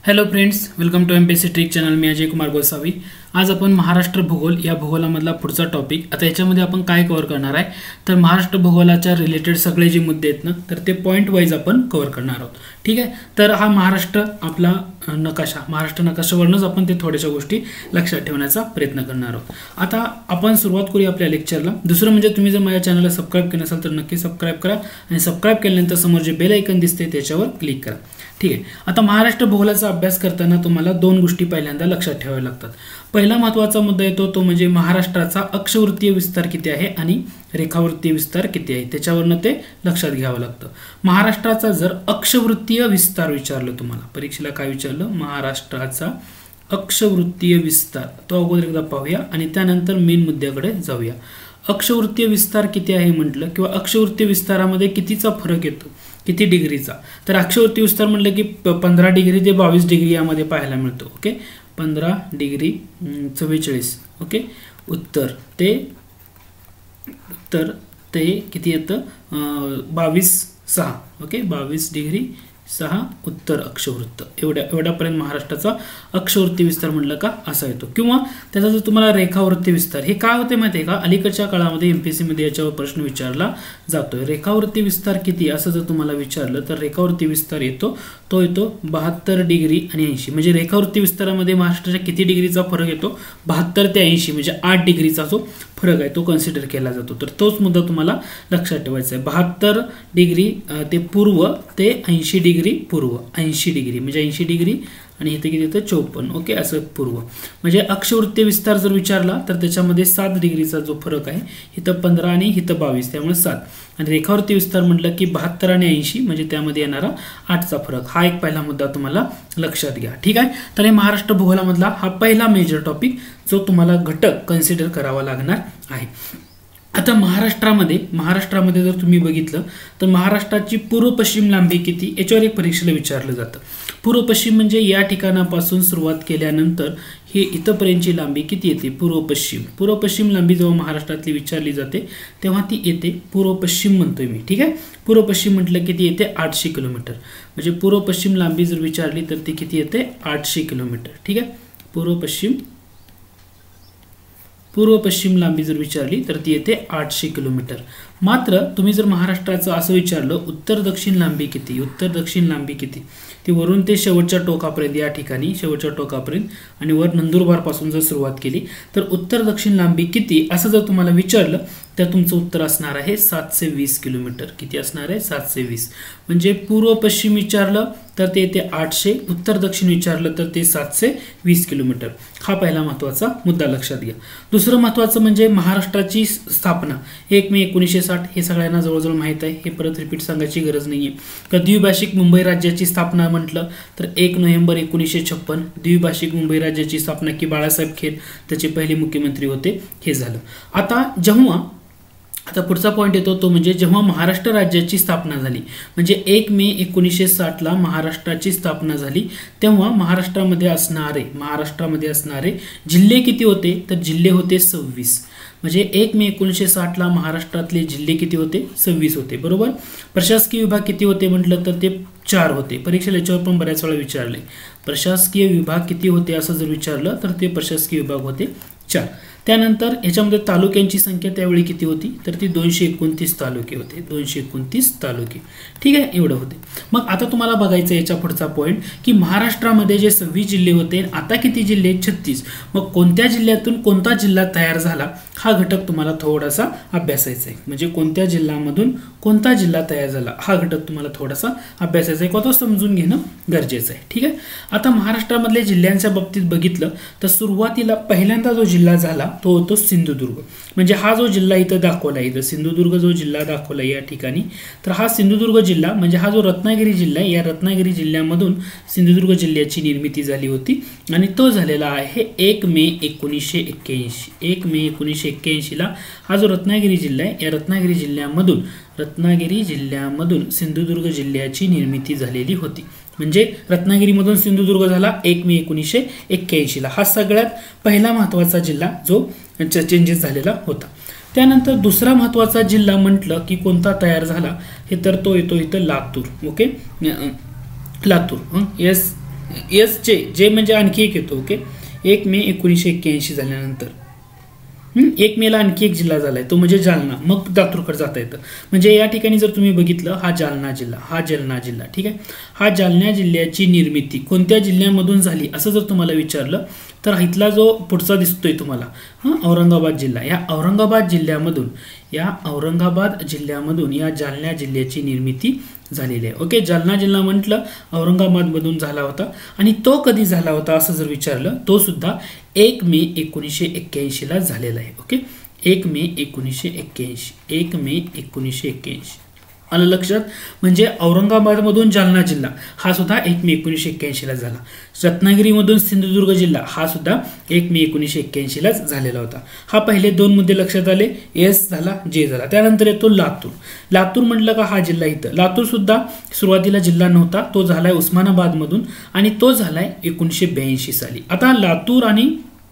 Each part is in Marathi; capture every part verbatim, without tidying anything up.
Hello friends, welcome to MPSC trick channel. मी अजय कुमार गोसावी. आज आपण महाराष्ट्र भूगोल या भूगोलामधला पुढचा टॉपिक, आता याच्यामध्ये आपण काय कव्हर करणार आहे तर महाराष्ट्र भूगोलाच्या रिलेटेड सगळे जे मुद्दे आहेत ना तर ते पॉईंट वाईज आपण कव्हर करणार आहोत. ठीक आहे. तर हा महाराष्ट्र आपला नकाशा, महाराष्ट्र नकाशावरूनच आपण ते थोड्याशा गोष्टी लक्षात ठेवण्याचा प्रयत्न करणार आहोत. आता आपण सुरुवात करूया आपल्या लेक्चरला. दुसरं म्हणजे तुम्ही जर माझ्या चॅनलला सबस्क्राईब केलं नसेल तर नक्की सबस्क्राईब करा आणि सबस्क्राईब केल्यानंतर समोर जे बेल आयकन दिसते त्याच्यावर क्लिक करा. ठीक आहे. आता महाराष्ट्र भूगोलाचा अभ्यास करताना तुम्हाला दोन गोष्टी पहिल्यांदा लक्षात ठेवाव्या लागतात. पहिला महत्त्वाचा मुद्दा येतो तो म्हणजे महाराष्ट्राचा अक्षवृत्तीय विस्तार किती आहे आणि रेखावृत्तीय विस्तार किती आहे, त्याच्यावरनं ते लक्षात घ्यावं लागतं. महाराष्ट्राचा जर अक्षवृत्तीय विस्तार विचारलं, तुम्हाला परीक्षेला काय विचारलं, महाराष्ट्राचा अक्षवृत्तीय विस्तार, तो अगोदर एकदा पाहूया आणि त्यानंतर मेन मुद्द्याकडे जाऊया. अक्षवृत्तीय विस्तार किती आहे म्हटलं किंवा अक्षवृत्तीय विस्तारामध्ये कितीचा फरक येतो, किती डिग्रीचा, तर अक्षवृत्तीय विस्तार म्हटलं की पंधरा डिग्री ते बावीस डिग्री यामध्ये पाहायला मिळतो. ओके, पंधरा डिग्री चव्वेचाळीस ओके उत्तर ते उत्तर ते किती येतं बावीस सहा ओके बावीस डिग्री सहा उत्तर अक्षवृत्त, एवढ्या एवढ्यापर्यंत महाराष्ट्राचा अक्षवृत्तीय विस्तार म्हटलं का असा येतो. किंवा त्याचा जर तुम्हाला रेखावृत्तीय विस्तार, हे काय होते माहिती आहे का, अलीकडच्या काळामध्ये एमपीएससी मध्ये याच्यावर प्रश्न विचारला जातोय. रेखावृत्तीय विस्तार किती असं जर तुम्हाला विचारलं तर रेखावृत्तीय विस्तार येतो तो येतो बहात्तर डिग्री आणि ऐंशी. म्हणजे रेखावृत्तीय विस्तारामध्ये महाराष्ट्राच्या किती डिग्रीचा फरक येतो, बहात्तर ते ऐंशी, म्हणजे आठ डिग्रीचा जो फरक आहे तो कन्सिडर केला जातो. तर तोच मुद्दा तुम्हाला लक्षात ठेवायचा आहे. बहात्तर डिग्री ते पूर्व ते ऐंशी डिग्री पूर्व, ऐंशी डिग्री म्हणजे ऐंशी डिग्री आणि इथे किती येतं चौपन्न ओके असं पूर्व. म्हणजे अक्षवृत्तीय विस्तार जर विचारला तर त्याच्यामध्ये सात डिग्रीचा जो फरक आहे, इथं पंधरा आणि इथं बावीस, त्यामुळे सात. आणि रेखावृत्तीय विस्तार म्हटलं की बहात्तर आणि ऐंशी म्हणजे त्यामध्ये येणारा आठचा फरक. हा एक पहिला मुद्दा तुम्हाला लक्षात घ्या. ठीक आहे. तर हे महाराष्ट्र भूगोलामधला हा पहिला मेजर टॉपिक जो तुम्हाला घटक कन्सिडर करावा लागणार आहे. आता महाराष्ट्रामध्ये महाराष्ट्रामध्ये जर तुम्ही बघितलं तर महाराष्ट्राची पूर्व पश्चिम लांबी किती, याच्यावर एक परीक्षेला विचारलं जातं. पूर्व पश्चिम म्हणजे या ठिकाणापासून सुरुवात केल्यानंतर हे इथपर्यंतची लांबी किती येते, पूर्व पश्चिम. पूर्व पश्चिम लांबी जेव्हा महाराष्ट्रातली विचारली जाते तेव्हा ती येते पूर्व पश्चिम म्हणतोय मी. ठीक आहे. पूर्व पश्चिम म्हटलं किती येते आठशे किलोमीटर. म्हणजे पूर्व पश्चिम लांबी जर विचारली तर ती किती येते आठशे किलोमीटर. ठीक आहे. पूर्व पश्चिम पूर्व पश्चिम लांबी जर विचारली तर ती येते आठशे किलोमीटर. मात्र तुम्ही जर महाराष्ट्राचं असं विचारलं उत्तर दक्षिण लांबी किती, उत्तर दक्षिण लांबी किती, ती वरून ते शेवटच्या टोकापर्यंत, या ठिकाणी शेवटच्या टोकापर्यंत आणि वर नंदुरबार पासून जर सुरुवात केली तर उत्तर दक्षिण लांबी किती असं जर तुम्हाला विचारलं तर तुमचं उत्तर असणार आहे सातशे वीस किलोमीटर. किती असणार आहे, सातशे वीस. म्हणजे पूर्व पश्चिम विचारलं तर ते येते आठशे, उत्तर दक्षिण विचारलं तर ते सातशे वीस किलोमीटर. हा पहिला महत्त्वाचा मुद्दा लक्षात घ्या. दुसरं महत्त्वाचं म्हणजे महाराष्ट्राची स्थापना एक मे एकोणीसशे साठ, हे सगळ्यांना जवळजवळ माहीत आहे, हे परत रिपीट सांगायची गरज नाही आहे. तर द्विभाषिक मुंबई राज्याची स्थापना म्हटलं तर एक नोव्हेंबर एकोणीसशे छप्पन द्विभाषिक मुंबई राज्याची स्थापना, की बाळासाहेब खेर त्याचे पहिले मुख्यमंत्री होते, हे झालं. आता जेव्हा आता पुढचा पॉईंट येतो तो म्हणजे जेव्हा महाराष्ट्र राज्याची स्थापना झाली, म्हणजे एक मे एकोणीसशे साठला महाराष्ट्राची स्थापना झाली, तेव्हा महाराष्ट्रामध्ये असणारे महाराष्ट्रामध्ये असणारे जिल्हे किती होते तर जिल्हे होते सव्वीस. म्हणजे एक मे एकोणीसशे साठला महाराष्ट्रातले जिल्हे किती होते, सव्वीस होते. बरोबर. प्रशासकीय विभाग किती होते म्हटलं तर ते चार होते. परीक्षेला याच्यावर पण बऱ्याच वेळा विचारले, प्रशासकीय विभाग किती होते असं जर विचारलं तर ते प्रशासकीय विभाग होते चार. त्यानंतर याच्यामध्ये तालुक्यांची संख्या त्यावेळी किती होती तर ती दोनशे एकोणतीस तालुके होते, दोनशे एकोणतीस तालुके. ठीक आहे, एवढं होते. मग आता तुम्हाला बघायचं याच्या पुढचा पॉईंट की महाराष्ट्रामध्ये जे सव्वीस जिल्हे होते आता किती जिल्हे, छत्तीस. मग कोणत्या जिल्ह्यातून कोणता जिल्हा तयार झाला हा घटक तुम्हाला थोडासा अभ्यासायचा आहे. म्हणजे कोणत्या जिल्ह्यामधून कोणता जिल्हा तयार झाला हा घटक तुम्हाला थोडासा अभ्यासायचा आहे, किंवा तो समजून घेणं गरजेचं आहे. ठीक आहे. आता महाराष्ट्रामधल्या जिल्ह्यांच्या बाबतीत बघितलं तर सुरुवातीला पहिल्यांदा जो जिल्हा झाला तो होतो सिंधुदुर्ग. म्हणजे हा जो जिल्हा इथं दाखवला आहे, इथं सिंधुदुर्ग जो जिल्हा दाखवला या ठिकाणी, तर हा सिंधुदुर्ग जिल्हा म्हणजे हा जो रत्नागिरी जिल्हा आहे, या रत्नागिरी जिल्ह्यामधून सिंधुदुर्ग जिल्ह्याची निर्मिती झाली होती आणि तो झालेला आहे एक मे एकोणीसशे एक्क्याऐंशी. एक मे एकोणीसशे एक्क्याऐंशीला हा जो रत्नागिरी जिल्हा आहे या रत्नागिरी जिल्ह्यामधून रत्नागिरी जिल्ह्यामधून सिंधुदुर्ग जिल्ह्याची निर्मिती झालेली होती. म्हणजे रत्नागिरीमधून सिंधुदुर्ग झाला एक मे एकोणीसशे एक्क्याऐंशीला. हा सगळ्यात पहिला महत्त्वाचा जिल्हा जो चेंजेस झालेला होता. त्यानंतर दुसरा महत्त्वाचा जिल्हा म्हटलं की कोणता तयार झाला हे तर तो येतो इथं Latur. Okay, Latur. Yes S J J म्हणजे आणखी एक येतो. ओके, एक मे एकोणीसशे एक्क्याऐंशी झाल्यानंतर एक मेला आणखी एक जिल्हा झालाय, तो म्हणजे जालना. मग लातूरकडे जाता येतं. म्हणजे या ठिकाणी जर तुम्ही बघितलं, हा जालना जिल्हा, हा जालना जिल्हा, ठीक आहे. हा जालना जिल्ह्याची निर्मिती कोणत्या जिल्ह्यामधून झाली असं जर तुम्हाला विचारलं तर इथला जो पुढचा दिसतोय तुम्हाला, हा औरंगाबाद जिल्हा, या औरंगाबाद जिल्ह्यामधून या औरंगाबाद जिल्ह्यामधून या जालना जिल्ह्याची निर्मिती झालेली आहे. ओके, जालना जिल्हा म्हटलं औरंगाबादमधून झाला होता. आणि तो कधी झाला होता असं जर विचारलं, तो सुद्धा एक मे एकोणीसशे एक्क्याऐंशी ला झालेला आहे. ओके, एक मे एकोणीसशे एक्क्याऐंशी एक मे एकोणीसशे एक्क्याऐंशी आलं लक्षात. म्हणजे औरंगाबादमधून जालना जिल्हा हा सुद्धा एक मे एकोणीसशे एक्क्याऐंशी ला झाला. रत्नागिरीमधून सिंधुदुर्ग जिल्हा हा सुद्धा एक मे एकोणीसशे एक्क्याऐंशी लाच झालेला होता. हा पहिले दोन मुद्दे लक्षात आले, एस झाला, जे झाला. त्यानंतर येतो लातूर. लातूर म्हटलं का हा जिल्हा इथं. लातूर सुद्धा सुरुवातीला जिल्हा नव्हता, तो झालाय उस्मानाबादमधून आणि तो झालाय एकोणीसशे ब्याऐंशी साली. आता लातूर आणि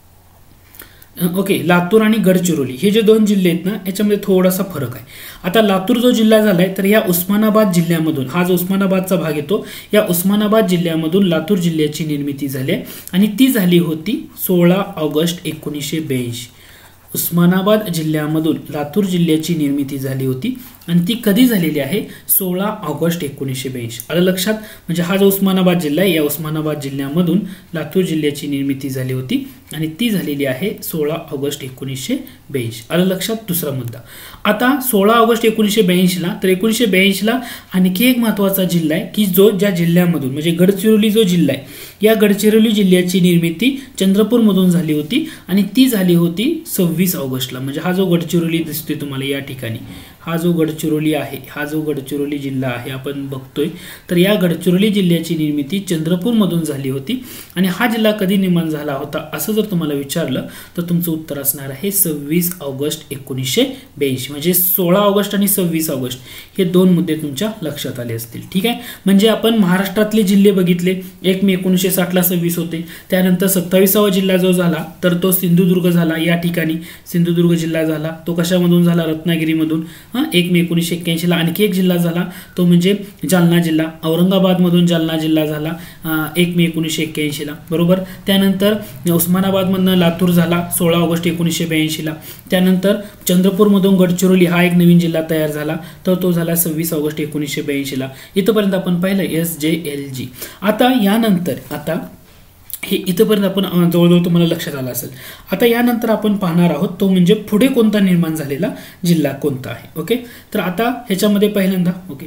ओके लातूर आणि गडचिरोली हे जे दोन जिल्हे आहेत ना, याच्यामध्ये थोडासा फरक आहे. आता लातूर जो जिल्हा झालाय तर या उस्मानाबाद जिल्ह्यामधून, हा जो उस्मानाबादचा भाग येतो, या उस्मानाबाद जिल्ह्यामधून लातूर जिल्ह्याची निर्मिती झाली आणि ती झाली होती सोळा ऑगस्ट एकोणीसशे ब्याऐंशी. उस्मानाबाद जिल्ह्यामधून लातूर जिल्ह्याची निर्मिती झाली होती आणि ती कधी झालेली आहे, सोळा ऑगस्ट एकोणीसशे ब्याऐंशी. आलं लक्षात. म्हणजे हा जो उस्मानाबाद जिल्हा आहे, या उस्मानाबाद जिल्ह्यामधून लातूर जिल्ह्याची निर्मिती झाली होती आणि ती झालेली आहे सोळा ऑगस्ट एकोणीसशे ब्याऐंशी. आलं लक्षात. दुसरा मुद्दा, आता सोळा ऑगस्ट एकोणीसशे ब्याऐंशी ला तर एकोणीसशे ब्याऐंशी ला आणखी एक महत्वाचा जिल्हा आहे की जो ज्या जिल्ह्यामधून म्हणजे गडचिरोली जो जिल्हा आहे, या गडचिरोली जिल्ह्याची निर्मिती चंद्रपूरमधून झाली होती आणि ती झाली होती सव्वीस ऑगस्टला. म्हणजे हा जो गडचिरोली दिसतोय तुम्हाला या ठिकाणी, हा जो गडचिरोली आहे, हा जो गडचिरोली जिल्हा आहे आपण बघतोय, तर या गडचिरोली जिल्ह्याची निर्मिती चंद्रपूरमधून झाली होती. आणि हा जिल्हा कधी निर्माण झाला होता असं जर तुम्हाला विचारलं तर तुमचं उत्तर असणार आहे सव्वीस ऑगस्ट एकोणीसशे ब्याऐंशी. म्हणजे सोळा ऑगस्ट आणि सव्वीस ऑगस्ट हे दोन मुद्दे तुमच्या लक्षात आले असतील. ठीक आहे, म्हणजे आपण महाराष्ट्रातले जिल्हे बघितले. एक मे एकोणीसशे साठ ला सव्वीस होते. त्यानंतर सत्तावीसावा जिल्हा जो झाला तर तो सिंधुदुर्ग झाला. या ठिकाणी सिंधुदुर्ग जिल्हा झाला. तो कशामधून झाला, रत्नागिरीमधून. एक मे एकोणीसशे एक्क्याऐंशी ला आणखी एक जिल्हा झाला, तो म्हणजे जालना जिल्हा. औरंगाबादमधून जालना जिल्हा झाला एक मे एकोणीसशे एक्क्याऐंशी ला, बरोबर. त्यानंतर उस्मानाबादमधून लातूर झाला सोळा ऑगस्ट एकोणीसशे ब्याऐंशी ला. त्यानंतर चंद्रपूरमधून गडचिरोली हा एक नवीन जिल्हा तयार झाला, तर तो झाला सव्वीस ऑगस्ट एकोणीसशे ब्याऐंशी ला. इथपर्यंत आपण पाहिलं एस जे एल जी. आता यानंतर आता हे इथपर्यंत आपण जवळजवळ तुम्हाला लक्षात आलं असेल. आता यानंतर आपण पाहणार आहोत तो म्हणजे पुढे कोणता निर्माण झालेला जिल्हा कोणता आहे. ओके, तर आता ह्याच्यामध्ये पहिल्यांदा ओके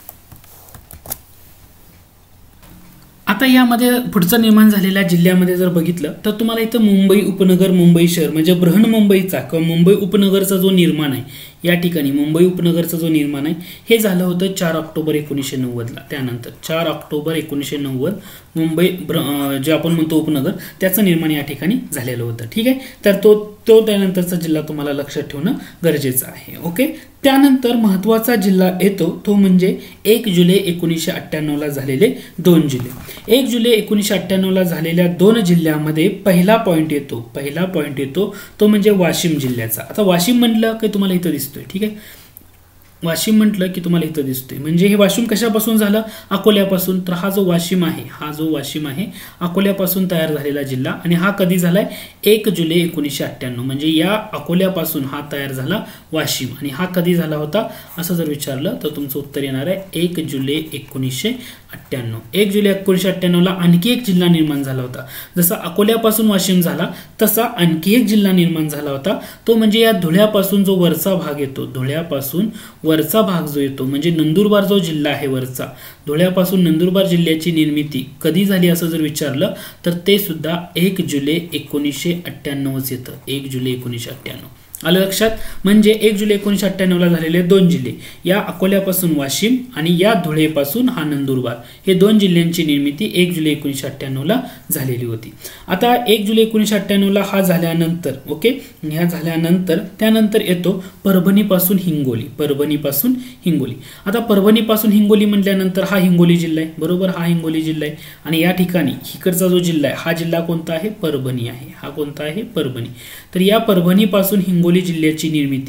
आता यामध्ये पुढचा निर्माण झालेल्या जिल्ह्यामध्ये जर बघितलं तर तुम्हाला इथं मुंबई उपनगर, मुंबई शहर म्हणजे बृहन मुंबईचा किंवा मुंबई उपनगरचा जो निर्माण आहे, या ठिकाणी मुंबई उपनगरचा जो निर्माण आहे हे झालं होतं चार ऑक्टोबर एकोणीसशे नव्वदला. त्यानंतर चार ऑक्टोबर एकोणीसशे नव्वद मुंबई जे आपण म्हणतो उपनगर, त्याचं निर्माण या ठिकाणी झालेलं होतं. ठीक आहे, तर तो तो त्यानंतरचा जिल्हा तुम्हाला लक्षात ठेवणं गरजेचं आहे. ओके, त्यानंतर महत्त्वाचा जिल्हा येतो तो म्हणजे एक जुलै एकोणीसशे अठ्ठ्याण्णवला झालेले दोन जिल्हे. एक जुलै एकोणीसशे अठ्ठ्याण्णवला झालेल्या दोन जिल्ह्यामध्ये पहिला पॉईंट येतो पहिला पॉईंट येतो तो म्हणजे वाशिम जिल्ह्याचा. आता वाशिम म्हटलं की तुम्हाला इथं दिसतोय. ठीक आहे, वाशिम म्हटलं की तुम्हाला इथं दिसतोय. म्हणजे हे वाशिम कशापासून झालं, अकोल्यापासून. तर हा जो वाशिम आहे हा जो वाशिम आहे अकोल्यापासून तयार झालेला जिल्हा आणि हा कधी झालाय, एक जुलै एकोणीसशे अठ्ठ्याण्णव. म्हणजे या अकोल्यापासून हा तयार झाला वाशिम आणि हा कधी झाला होता असं जर विचारलं तर तुमचं उत्तर येणार आहे एक जुलै एकोणीसशे अठ्ठ्याण्णव. एक जुलै एकोणीसशे अठ्ठ्याण्णवला आणखी एक जिल्हा निर्माण झाला होता. जसा अकोल्यापासून वाशिम झाला तसा आणखी एक जिल्हा निर्माण झाला होता, तो म्हणजे या धुळ्यापासून जो वरचा भाग येतो, धुळ्यापासून वरचा भाग जो येतो म्हणजे नंदुरबार जो जिल्हा आहे वरचा, धुळ्यापासून नंदुरबार जिल्ह्याची निर्मिती कधी झाली असं जर विचारलं तर ते सुद्धा एक जुलै एकोणीसशे अठ्ठ्याण्णवच येतं. एक जुलै एकोणीसशे अठ्ठ्याण्णव आलं लक्षात. म्हणजे एक जुलै एकोणीसशे अठ्ठ्याण्णवला झालेले दोन जिल्हे, या अकोल्यापासून वाशिम आणि या धुळेपासून हा नंदुरबार, हे दोन जिल्ह्यांची निर्मिती एक जुलै एकोणीसशे अठ्ठ्याण्णवला झालेली होती. आता एक जुलै एकोणीसशे अठ्ठ्याण्णवला हा झाल्यानंतर ओके ह्या झाल्यानंतर त्यानंतर येतो परभणीपासून हिंगोली. परभणीपासून हिंगोली. आता परभणीपासून हिंगोली म्हटल्यानंतर हा हिंगोली जिल्हा आहे, बरोबर. हा हिंगोली जिल्हा आहे आणि या ठिकाणी इकडचा जो जिल्हा आहे हा जिल्हा कोणता आहे, परभणी आहे. हा कोणता आहे, परभणी. तर या परभणीपासून हिंगोली जिल्ह्याची निर्मिती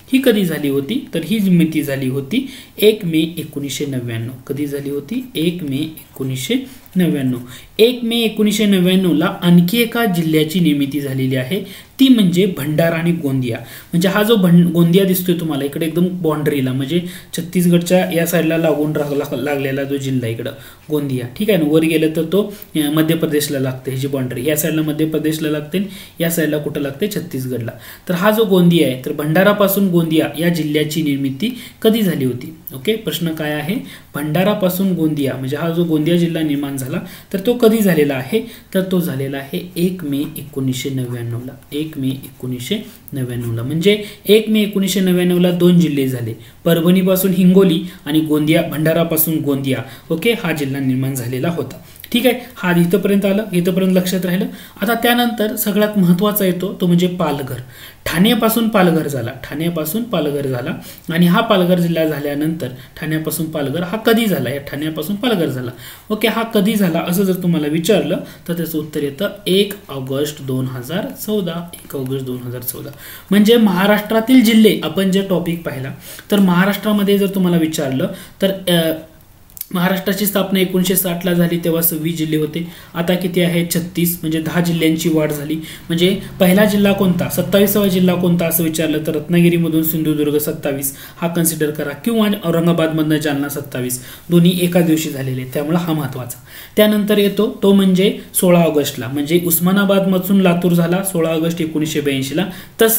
ही कधी झाली होती तर ही निर्मिती झाली होती एक मे एकोणीसशे नव्याण्णव. कधी झाली होती? एक मे एकोणीसशे नव्याण्णव. एक मे एकोणीसशे नव्याण्णव ला आणखी एका जिल्ह्याची निर्मिती झालेली आहे, ती म्हणजे भंडारा आणि गोंदिया. म्हणजे हा जो गोंदिया दिसतोय तुम्हाला इकडे एकदम बाउंड्रीला, म्हणजे छत्तीसगडच्या या साईडला लागून लागलेला जो जिल्हा इकडं गोंदिया, ठीक आहे ना. वर गेलं तर तो मध्य प्रदेशला लागते, ही जी बाउंड्री या साईडला मध्य प्रदेशला लागते, या साईडला कुठं लागते? छत्तीसगडला. तर हा जो गोंदिया आहे, तर भंडारापासून गोंदिया या जिल्ह्याची निर्मिती कधी झाली होती? ओके, प्रश्न काय आहे? भंडारापासून गोंदिया म्हणजे हा जो गोंदिया जिल्हा निर्माण झाला तर तो कधी झालेला आहे? तर तो झालेला आहे एक मे एकोणीसशे नव्याण्णव ला. एक मे एकोणीसशे नव्याण्णव ला. म्हणजे एक मे एकोणीसशे नव्याण्णव ला दोन जिल्हे झाले, परभणीपासून हिंगोली आणि गोंदिया भंडारापासून गोंदिया. ओके, हा जिल्हा निर्माण झालेला होता. ठीक आहे, हा इथंपर्यंत आलं, इथंपर्यंत लक्षात राहिलं. आता त्यानंतर सगळ्यात महत्त्वाचा येतो तो म्हणजे पालघर. ठाण्यापासून पालघर झाला, ठाण्यापासून पालघर झाला आणि हा पालघर जिल्हा झाल्यानंतर ठाण्यापासून पालघर हा कधी झाला? या ठाण्यापासून पालघर झाला. ओके, हा कधी झाला असं जर तुम्हाला विचारलं तर त्याचं उत्तर येतं एक ऑगस्ट दोन हजार चौदा. एक ऑगस्ट दोन हजार चौदा. म्हणजे महाराष्ट्रातील जिल्हे आपण जे टॉपिक पाहिला तर महाराष्ट्रामध्ये जर तुम्हाला विचारलं तर महाराष्ट्राची स्थापना एकोणीसशे साठ ला झाली, तेव्हा सव्वीस जिल्हे होते. आता किती आहे? छत्तीस. म्हणजे दहा जिल्ह्यांची वाढ झाली. म्हणजे पहिला जिल्हा कोणता? सत्तावीसावा जिल्हा कोणता असं विचारलं तर रत्नागिरीमधून सिंधुदुर्ग सत्तावीस हा कन्सिडर करा, किंवा औरंगाबादमधनं जालना सत्तावीस. दोन्ही एका दिवशी झालेले, त्यामुळे हा महत्त्वाचा. त्यानंतर येतो तो म्हणजे सोळा ऑगस्टला, म्हणजे उस्मानाबादमधून लातूर झाला सोळा ऑगस्ट एकोणीसशे ब्याऐंशी ला.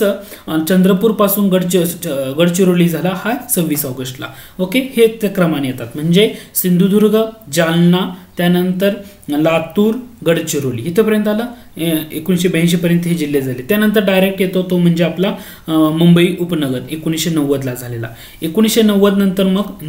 तसं चंद्रपूर पासून गडचि गडचिरोली झाला हा सव्वीस ऑगस्टला. ओके, हे त्या क्रमाने येतात. म्हणजे सिंधुदुर्ग, जालना, त्यानंतर लातूर, गडचिरोली इथपर्यंत आला. एकोणीसशे ब्याऐंशी पर्यंत हे जिल्हे झाले. त्यानंतर डायरेक्ट येतो तो म्हणजे आपला मुंबई उपनगर एकोणीसशे नव्वद ला झालेला. एकोणीसशे नव्वद नंतर मग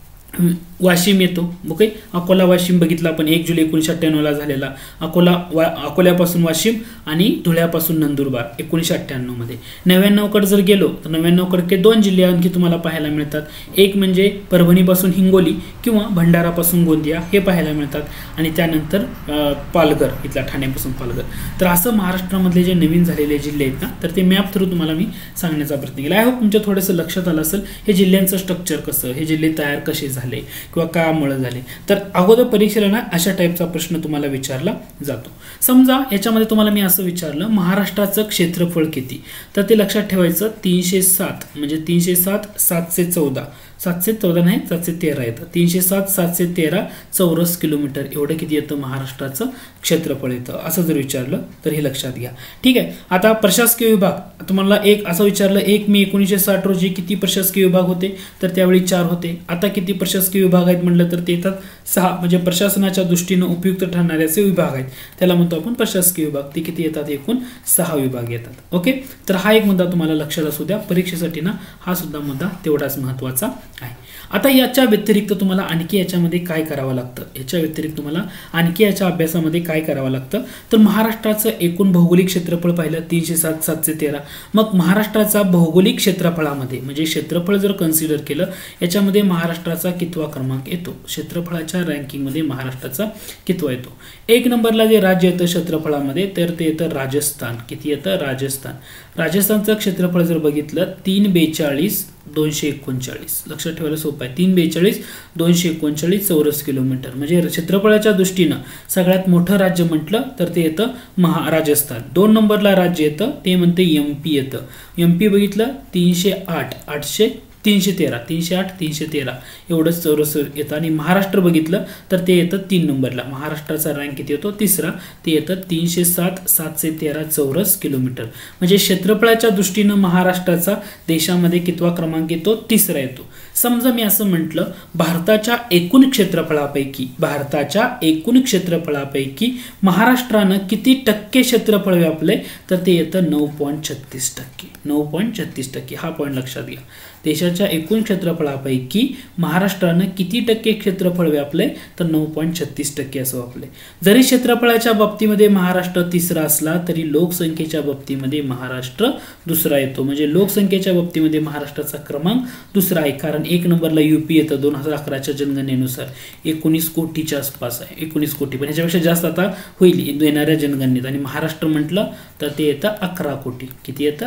वाशिम येतो. ओके, अकोला वाशिम बघितला आपण एक जुलै एकोणीसशे अठ्ठ्याण्णव ला झालेला. अकोला वा अकोल्यापासून वाशिम आणि धुळ्यापासून नंदुरबार एकोणीसशे अठ्ठ्याण्णव मध्ये. नव्याण्णव कडे जर गेलो तर नव्याण्णव कडे दोन जिल्हे आणखी तुम्हाला पाहायला मिळतात. एक म्हणजे परभणीपासून हिंगोली किंवा भंडारापासून गोंदिया हे पाहायला मिळतात, आणि त्यानंतर पालघर इथला ठाण्यापासून पालघर. तर असं महाराष्ट्रामधले जे नवीन झालेले जिल्हे आहेत ना, तर ते मॅप थ्रू तुम्हाला मी सांगण्याचा प्रयत्न केला. आय होप तुमच्या थोडंसं लक्षात आलं असेल हे जिल्ह्यांचं स्ट्रक्चर कसं, हे जिल्हे तयार कसे झाले किंवा कामुळे झाले. तर अगोदर परीक्षेला ना अशा टाईपचा प्रश्न तुम्हाला विचारला जातो. समजा याच्यामध्ये तुम्हाला मी असं विचारलं महाराष्ट्राचं क्षेत्रफळ किती, तर ते लक्षात ठेवायचं तीनशे सात म्हणजे तीनशे सात सातशे चौदा सातशे चौदा नाही सातशे तेरा येतं. तीनशे सात सातशे तेरा चौरस किलोमीटर एवढं किती येतं महाराष्ट्राचं क्षेत्रफळ येतं. असं जर विचारलं तर हे लक्षात घ्या. ठीक आहे, आता प्रशासकीय विभाग तुम्हाला एक असं विचारलं एक मे एकोणीसशे साठ रोजी किती प्रशासकीय विभाग होते, तर त्यावेळी चार होते. आता किती प्रशासकीय विभाग आहेत म्हटलं तर ते येतात सहा. म्हणजे प्रशासनाच्या दृष्टीनं उपयुक्त ठरणारे असे विभाग आहेत, त्याला म्हणतो आपण प्रशासकीय विभाग. ते किती येतात? एकूण सहा विभाग येतात. ओके, तर हा एक मुद्दा तुम्हाला लक्षात असू द्या. परीक्षेसाठी ना हा सुद्धा मुद्दा तेवढाच महत्त्वाचा आहे. आता याच्या व्यतिरिक्त तुम्हाला आणखी याच्यामध्ये काय करावं लागतं, याच्या व्यतिरिक्त तुम्हाला आणखी याच्या अभ्यासामध्ये काय करावं लागतं, तर महाराष्ट्राचं एकूण भौगोलिक क्षेत्रफळ पाहिलं तीनशे सात सातशे तेरा. मग महाराष्ट्राचा भौगोलिक क्षेत्रफळामध्ये म्हणजे क्षेत्रफळ जर कन्सिडर केलं याच्यामध्ये महाराष्ट्राचा कितवा क्रमांक येतो, क्षेत्रफळाच्या रँकिंगमध्ये महाराष्ट्राचा कितवा येतो. एक नंबरला जे राज्य येतं क्षेत्रफळामध्ये तर ते येतं राजस्थान. किती येतं? राजस्थान. राजस्थानचं क्षेत्रफळ जर बघितलं तीन बेचाळीस दोनशे एकोणचाळीस. लक्षात ठेवायला सोपं आहे. तीन बेचाळीस दोनशे एकोणचाळीस चौरस किलोमीटर. म्हणजे क्षेत्रफळाच्या दृष्टीनं सगळ्यात मोठं राज्य म्हटलं तर ते येतं महा राजस्थान. दोन नंबरला राज्य येतं ते म्हणते एम पी येतं. एम पी बघितलं तीनशे आठ आठशे तीनशे तेरा तीनशे आठ तीनशे तेरा एवढंच चौरस येतं. आणि महाराष्ट्र बघितलं तर ते येतं तीन नंबरला. महाराष्ट्राचा रँक किती येतो? तिसरा. ते येतं तीनशे सात सातशे तेरा चौरस किलोमीटर. म्हणजे क्षेत्रफळाच्या दृष्टीनं महाराष्ट्राचा देशामध्ये कितवा क्रमांक येतो? तिसरा येतो. समजा मी असं म्हटलं भारताच्या एकूण क्षेत्रफळापैकी भारताच्या एकूण क्षेत्रफळापैकी महाराष्ट्रानं किती टक्के क्षेत्रफळ व्यापले, तर ते येतं नऊ पॉईंट छत्तीस टक्के. नऊ पॉईंट छत्तीस टक्के हा पॉईंट लक्षात घ्या. देशाच्या एकूण क्षेत्रफळापैकी महाराष्ट्रानं किती टक्के क्षेत्रफळ व्यापले, तर नऊ पॉईंट छत्तीस टक्के असं व्यापले. जरी क्षेत्रफळाच्या बाबतीमध्ये महाराष्ट्र तिसरा असला तरी लोकसंख्येच्या बाबतीमध्ये महाराष्ट्र दुसरा येतो. म्हणजे लोकसंख्येच्या बाबतीमध्ये महाराष्ट्राचा क्रमांक दुसरा आहे, कारण एक नंबरला युपी येतं दोन हजार अकराच्या जनगणनेनुसार एकोणीस कोटीच्या आसपास आहे. एकोणीस कोटी पण ह्याच्यापेक्षा जास्त आता होईल येणाऱ्या जनगणनेत. आणि महाराष्ट्र म्हटलं तर ते येतं अकरा कोटी. किती येतं? अकरा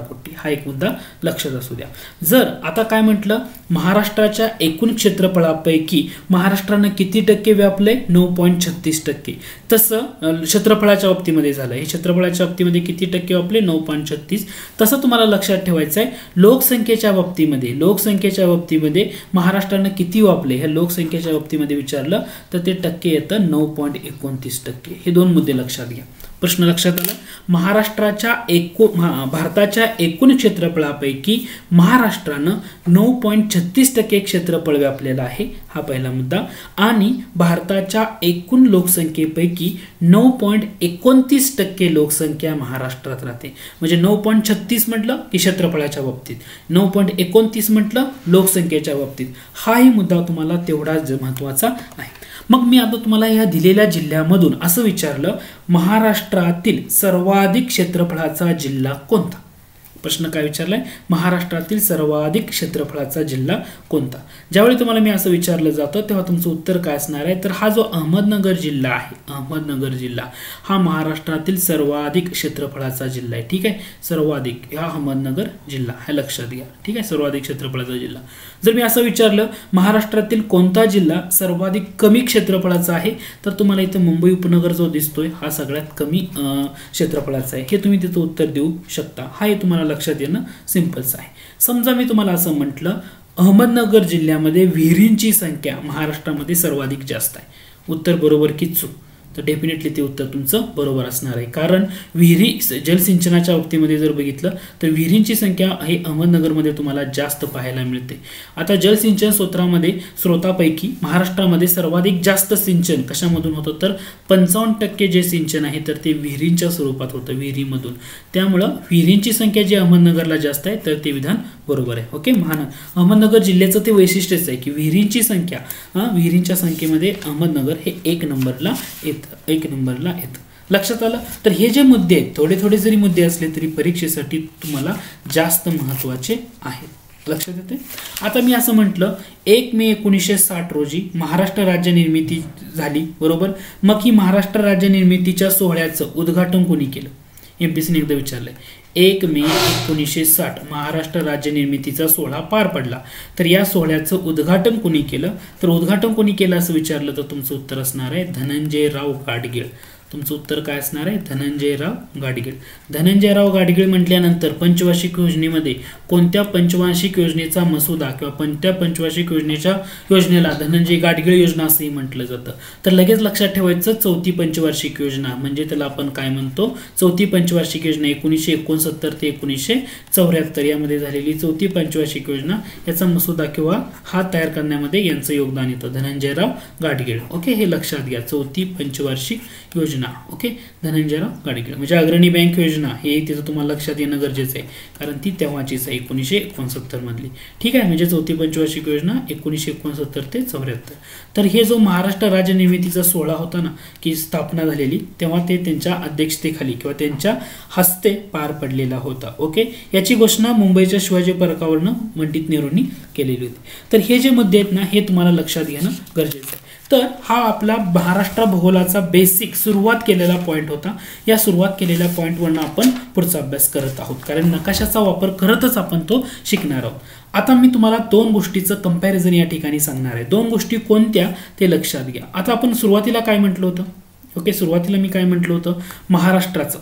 कोटी, हा एक मुद्दा लक्षात असू द्या. जर आता काय म्हटलं, महाराष्ट्राच्या एकूण क्षेत्रफळापैकी महाराष्ट्रानं किती टक्के व्यापले, नऊ पॉईंट छत्तीस टक्के. तसं क्षेत्रफळाच्या बाबतीमध्ये झालं, हे क्षेत्रफळाच्या बाबतीमध्ये किती टक्के व्यापले, नऊ पॉईंट छत्तीस. तसं तुम्हाला लक्षात ठेवायचं आहे लोकसंख्येच्या बाबतीमध्ये, लोकसंख्येच्या बाबतीमध्ये महाराष्ट्रानं किती व्यापले, ह्या लोकसंख्येच्या बाबतीमध्ये विचारलं तर ते टक्के येतं नऊ पॉईंट एकोणतीस टक्के. हे दोन मुद्दे लक्षात घ्या. प्रश्न लक्षात आला. महाराष्ट्राच्या एकूण भारताच्या एकूण क्षेत्रफळापैकी महाराष्ट्रानं नऊ पॉईंट छत्तीस टक्के क्षेत्रफळ व्यापलेलं आहे, हा पहिला मुद्दा. आणि भारताच्या एकूण लोकसंख्येपैकी नऊ पॉईंट एकोणतीस टक्के लोकसंख्या महाराष्ट्रात राहते. म्हणजे नऊ पॉईंट छत्तीस म्हटलं की क्षेत्रफळाच्या बाबतीत, नऊ पॉईंट एकोणतीस म्हटलं लोकसंख्येच्या बाबतीत. हाही मुद्दा तुम्हाला तेवढाच महत्वाचा आहे. मग मी आता तुम्हाला या दिलेल्या जिल्ह्यामधून असं विचारलं, महाराष्ट्रातील सर्वाधिक क्षेत्रफळाचा जिल्हा कोणता. प्रश्न काय विचारलाय, महाराष्ट्रातील सर्वाधिक क्षेत्रफळाचा जिल्हा कोणता. ज्यावेळी तुम्हाला मी असं विचारलं जातं तेव्हा तुमचं उत्तर काय असणार आहे, तर हा जो अहमदनगर जिल्हा आहे, अहमदनगर जिल्हा हा महाराष्ट्रातील सर्वाधिक क्षेत्रफळाचा जिल्हा आहे. ठीक आहे, सर्वाधिक हा अहमदनगर जिल्हा, हे लक्षात घ्या. ठीक आहे, सर्वाधिक क्षेत्रफळाचा जिल्हा. जर मी असं विचारलं महाराष्ट्रातील कोणता जिल्हा सर्वाधिक कमी क्षेत्रफळाचा आहे, तर तुम्हाला इथं मुंबई उपनगर जो दिसतोय हा सगळ्यात कमी क्षेत्रफळाचा आहे, हे तुम्ही तिथं उत्तर देऊ शकता. हा हे तुम्हाला लक्षात येणं सिंपलच आहे. समजा मी तुम्हाला असं म्हटलं अहमदनगर जिल्ह्यामध्ये विहिरींची संख्या महाराष्ट्रामध्ये सर्वाधिक जास्त आहे, उत्तर बरोबर की चूक, तर डेफिनेटली ते उत्तर तुमचं बरोबर असणार आहे. कारण विहिरी जलसिंचनाच्या बाबतीमध्ये जर बघितलं तर विहिरींची संख्या हे अहमदनगरमध्ये तुम्हाला जास्त पाहायला मिळते. आता जलसिंचन स्रोतामध्ये स्रोतापैकी महाराष्ट्रामध्ये सर्वाधिक जास्त सिंचन कशामधून होतं, तर पंचावन्न टक्के जे सिंचन आहे तर ते विहिरींच्या स्वरूपात होतं, विहिरीमधून. त्यामुळं विहिरींची संख्या जी अहमदनगरला जास्त आहे तर ते विधान बरोबर आहे. ओके, महान अहमदनगर जिल्ह्याचं ते वैशिष्ट्यच आहे की विहिरींची संख्या, विहिरींच्या संख्येमध्ये अहमदनगर हे एक नंबरला येतं, एक नंबरला येतं. लक्षात आलं. तर हे जे मुद्दे आहेत, थोडे थोडे जरी मुद्दे असले तरी परीक्षेसाठी तुम्हाला जास्त महत्वाचे आहेत. लक्षात येते. आता मी असं म्हटलं एक मे एकोणीसशे साठ रोजी महाराष्ट्र राज्य निर्मिती झाली, बरोबर. मग ही महाराष्ट्र राज्य निर्मितीच्या सोहळ्याचं उद्घाटन कोणी केलं, एमपीसीने एकदा विचारलंय. एक मे एकोणीसशे साठ महाराष्ट्र राज्य निर्मितीचा सोहळा पार पडला, तर या सोहळ्याचं उद्घाटन कोणी केलं, तर उद्घाटन कोणी केलं असं विचारलं तर तुमचं उत्तर असणार आहे धनंजयराव गाडगीळ. तुमचं उत्तर काय असणार आहे, धनंजयराव गाडगीळ. धनंजयराव गाडगीळ म्हटल्यानंतर पंचवार्षिक योजनेमध्ये कोणत्या पंचवार्षिक योजनेचा मसुदा किंवा कोणत्या पंचवार्षिक योजनेच्या योजनेला धनंजय गाडगीळ योजना असंही म्हटलं जातं, तर लगेच लक्षात ठेवायचं चौथी पंचवार्षिक योजना, म्हणजे त्याला आपण काय म्हणतो, चौथी पंचवार्षिक योजना एकोणीसशे एकोणसत्तर ते एकोणीसशे चौऱ्याहत्तर यामध्ये झालेली चौथी पंचवार्षिक योजना, याचा मसुदा किंवा हा तयार करण्यामध्ये यांचं योगदान येतं, धनंजयराव गाडगीळ. ओके, हे लक्षात घ्या, चौथी पंचवार्षिक योजना. ओके, धनंजयराव गाडगीळ. म्हणजे अग्रणी बँक योजना हे तिथं तुम्हाला लक्षात येणं गरजेचं आहे, कारण ती तेव्हाचीच आहे, एकोणीसशे एकोणसत्तर मधली. ठीक आहे, म्हणजे चौथी पंचवार्षिक योजना एकोणीसशे एकोणसत्तर ते चौऱ्याहत्तर. तर हे जो महाराष्ट्र राज्य निर्मितीचा सोहळा होता ना, की स्थापना झालेली, तेव्हा ते त्यांच्या अध्यक्षतेखाली किंवा त्यांच्या हस्ते पार पडलेला होता. ओके, याची घोषणा मुंबईच्या शिवाजी पार्कावरनं पंडित नेहरूंनी केलेली होती. तर हे जे मुद्दे आहेत ना, हे तुम्हाला लक्षात घेणं गरजेचं आहे. तर हा आपला महाराष्ट्र भूगोलाचा बेसिक सुरुवात केलेला पॉईंट होता. या सुरुवात केलेल्या पॉईंटवरनं आपण पुढचा अभ्यास करत आहोत, कारण नकाशाचा वापर करतच आपण तो शिकणार आहोत. आता मी तुम्हाला दोन गोष्टीचं कंपॅरिझन या ठिकाणी सांगणार आहे. दोन गोष्टी कोणत्या ते लक्षात घ्या. आता आपण सुरुवातीला काय म्हटलं होतं, ओके, सुरुवातीला मी काय म्हटलं होतं, महाराष्ट्राचं.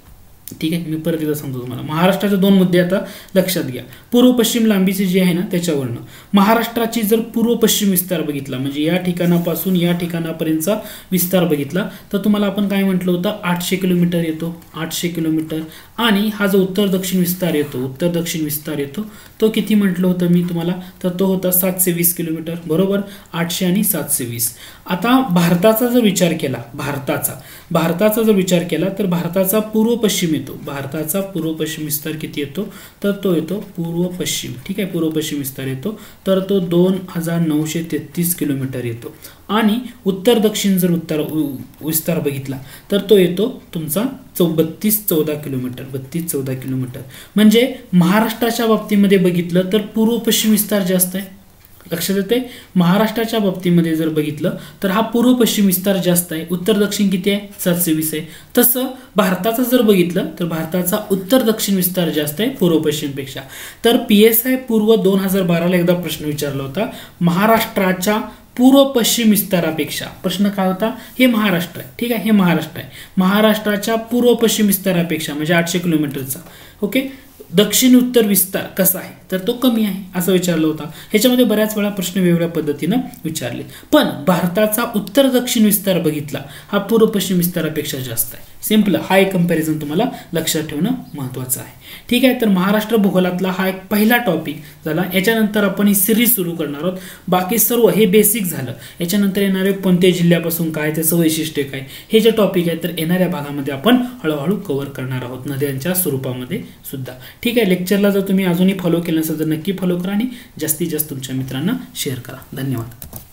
ठीक आहे, मी परत एकदा सांगतो तुम्हाला. महाराष्ट्राचे दोन मुद्दे आता लक्षात घ्या. पूर्व पश्चिम लांबीचे जे आहे ना त्याच्यावरनं महाराष्ट्राची जर पूर्व पश्चिम विस्तार बघितला, म्हणजे या ठिकाणापासून या ठिकाणापर्यंतचा विस्तार बघितला, तर तुम्हाला आपण काय म्हटलं होतं, आठशे किलोमीटर येतो, आठशे किलोमीटर. आणि हा जो उत्तर दक्षिण विस्तार येतो, उत्तर दक्षिण विस्तार येतो, तो किती म्हटलं होतं मी तुम्हाला, तर तो होता सातशे वीस किलोमीटर, बरोबर. आठशे आणि सातशे वीस. आता भारताचा जर विचार केला, भारताचा भारताचा जर विचार केला तर भारताचा पूर्व पश्चिम येतो, भारताचा पूर्व पश्चिम विस्तार किती येतो, तर तो येतो पूर्व पश्चिम. ठीक आहे, पूर्व पश्चिम विस्तार येतो, तर तो दोन हजार नऊशे तेहतीस किलोमीटर येतो. आणि उत्तर दक्षिण जर उत्तर विस्तार बघितला तर तो येतो तुमचा चौ बत्तीस चौदा किलोमीटर, बत्तीस चौदा किलोमीटर. म्हणजे महाराष्ट्राच्या बाबतीमध्ये बघितलं तर पूर्व पश्चिम विस्तार जास्त आहे. लक्षात येते. महाराष्ट्राच्या बाबतीमध्ये जर बघितलं तर हा पूर्व पश्चिम विस्तार जास्त आहे, उत्तर दक्षिण किती आहे, सातशे वीस आहे. तसं भारताचं जर बघितलं तर भारताचा उत्तर दक्षिण विस्तार जास्त आहे पूर्व पश्चिम पेक्षा. तर पी एस आय पूर्व दोन हजार बाराला एकदा प्रश्न विचारला होता, महाराष्ट्राच्या पूर्व पश्चिम विस्तारापेक्षा, प्रश्न काय होता, हे महाराष्ट्र आहे, ठीक आहे, हे महाराष्ट्र आहे, महाराष्ट्राच्या पूर्व पश्चिम विस्तारापेक्षा म्हणजे आठशे किलोमीटरचा, ओके, दक्षिण उत्तर विस्तार कसा आहे, तर तो कमी आहे असं विचारलं होता. ह्याच्यामध्ये बऱ्याच वेळा प्रश्न वेगवेगळ्या पद्धतीनं विचारले. पण भारताचा उत्तर दक्षिण विस्तार बघितला हा पूर्व पश्चिम विस्तारापेक्षा जास्त आहे. सिंपल, हा एक कंपॅरिझन तुम्हाला लक्षात ठेवणं महत्त्वाचं आहे. ठीक आहे, तर महाराष्ट्र भूगोलातला हा एक पहिला टॉपिक झाला. याच्यानंतर आपण ही सिरीज सुरू करणार आहोत. बाकी सर्व हे बेसिक झालं. याच्यानंतर येणारे कोणत्या जिल्ह्यापासून काय, त्याचं वैशिष्ट्य काय, हे जे टॉपिक आहे तर येणाऱ्या भागामध्ये आपण हळूहळू कव्हर करणार आहोत, नद्यांच्या स्वरूपामध्ये सुद्धा. ठीक आहे, लेक्चरला जर तुम्ही अजूनही फॉलो केलं नसेल तर नक्की फॉलो करा आणि जास्तीत जास्त तुमच्या मित्रांना शेअर करा. धन्यवाद.